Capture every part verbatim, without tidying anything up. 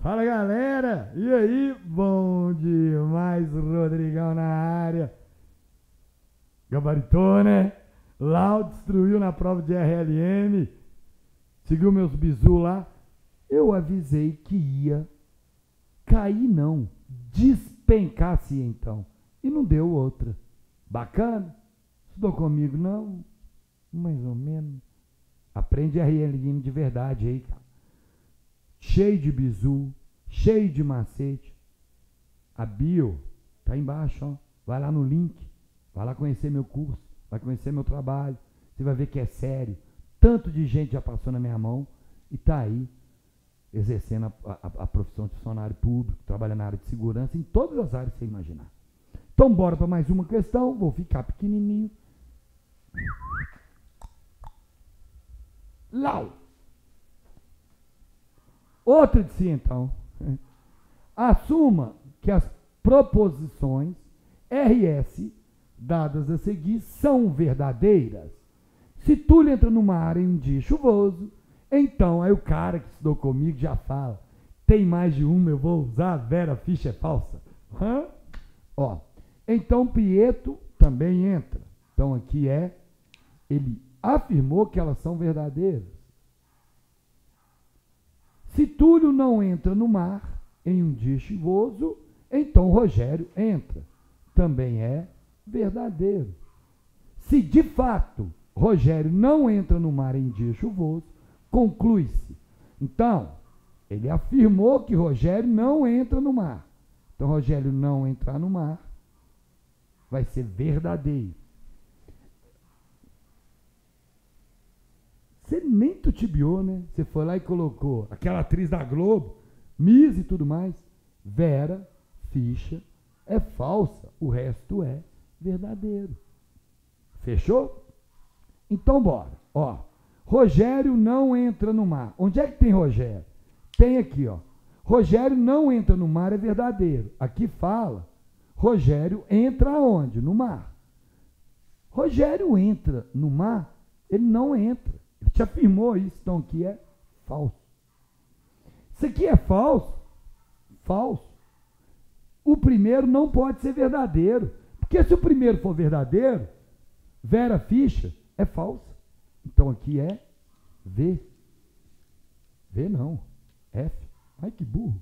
Fala, galera! E aí? Bom demais, Rodrigão na área. Gabaritou, né? Lau destruiu na prova de R L M. Seguiu meus bizu lá. Eu avisei que ia cair, não. Despencar-se então. E não deu outra. Bacana? Estudou comigo, não? Mais ou menos. Aprende R L M de verdade aí, cara. Cheio de bizu, cheio de macete. A bio tá embaixo, ó. Vai lá no link, vai lá conhecer meu curso, vai conhecer meu trabalho. Você vai ver que é sério. Tanto de gente já passou na minha mão e tá aí exercendo a, a, a profissão de funcionário público, trabalhando na área de segurança, em todas as áreas que você imaginar. Então bora para mais uma questão, vou ficar pequenininho. Lau. Outra de si, então. Assuma que as proposições R S dadas a seguir são verdadeiras. Se Túlio entra numa área em um dia chuvoso, então aí o cara que estudou comigo já fala, tem mais de uma, eu vou usar, a Vera Fischer é falsa. Hã? Ó, então Pietro também entra. Então aqui é, ele afirmou que elas são verdadeiras. Se Túlio não entra no mar em um dia chuvoso, então Rogério entra. Também é verdadeiro. Se de fato Rogério não entra no mar em dia chuvoso, conclui-se. Então, ele afirmou que Rogério não entra no mar. Então, Rogério não entrar no mar vai ser verdadeiro. Você nem tutibiou, né? Você foi lá e colocou aquela atriz da Globo, Miss e tudo mais. Vera Fischer é falsa, o resto é verdadeiro. Fechou? Então bora. Ó, Rogério não entra no mar. Onde é que tem Rogério? Tem aqui, ó. Rogério não entra no mar é verdadeiro. Aqui fala, Rogério entra aonde? No mar. Rogério entra no mar, ele não entra. Ele te afirmou isso, então aqui é falso. Isso aqui é falso? Falso. O primeiro não pode ser verdadeiro. Porque se o primeiro for verdadeiro, Vera Fischer é falsa. Então aqui é V. V não. F. Ai, que burro.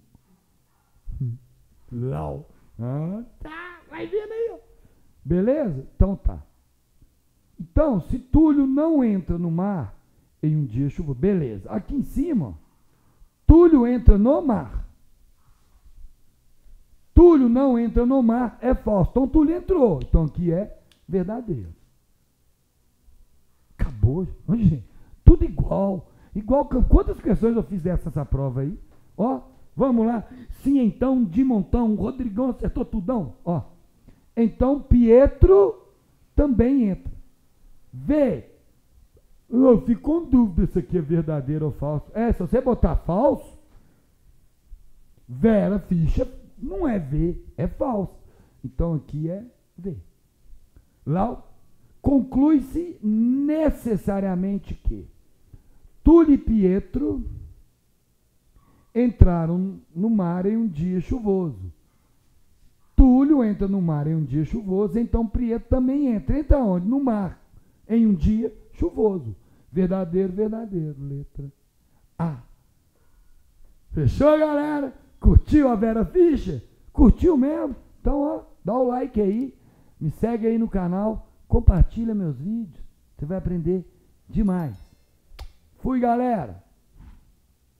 Lau. Ah, tá, vai vendo aí, ó. Beleza? Então tá. Então, se Túlio não entra no mar em um dia chuvoso, beleza. Aqui em cima, ó, Túlio entra no mar. Túlio não entra no mar é falso. Então, Túlio entrou. Então, aqui é verdadeiro. Acabou, gente. Tudo igual. Igual. Quantas questões eu fiz dessa essa prova aí? Ó, vamos lá. Sim, então, de montão. Rodrigão acertou tudão. Ó. Então, Pietro também entra. Vê. Eu fico com dúvida se aqui é verdadeiro ou falso. É, se você botar falso, Vera Fischer não é V, é falso. Então aqui é V. Lá conclui-se necessariamente que Túlio e Pietro entraram no mar em um dia chuvoso. Túlio entra no mar em um dia chuvoso, então Pietro também entra. Entra onde? No mar, em um dia chuvoso. Verdadeiro, verdadeiro. Letra A. Fechou, galera? Curtiu a Vera Fischer? Curtiu mesmo? Então, ó, dá o like aí. Me segue aí no canal. Compartilha meus vídeos. Você vai aprender demais. Fui, galera!